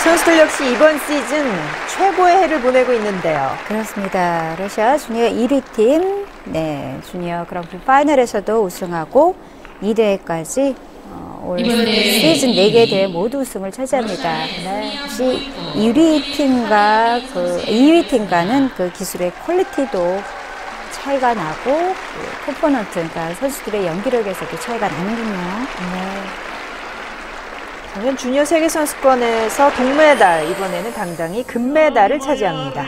선수들 역시 이번 시즌 최고의 해를 보내고 있는데요. 그렇습니다. 러시아 주니어 1위 팀, 주니어 그랑프리 파이널에서도 우승하고 2대회까지 올 시즌 4개 대회 모두 우승을 차지합니다. 역시 2위 팀과는 그 기술의 퀄리티도 차이가 나고 컴포넌트, 그러니까 선수들의 연기력에서도 차이가 나는군요. 작년 주니어 세계선수권에서 동메달, 이번에는 당당히 금메달을 차지합니다.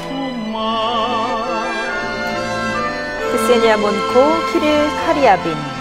크세니아 몬코, 키릴 카리아빈.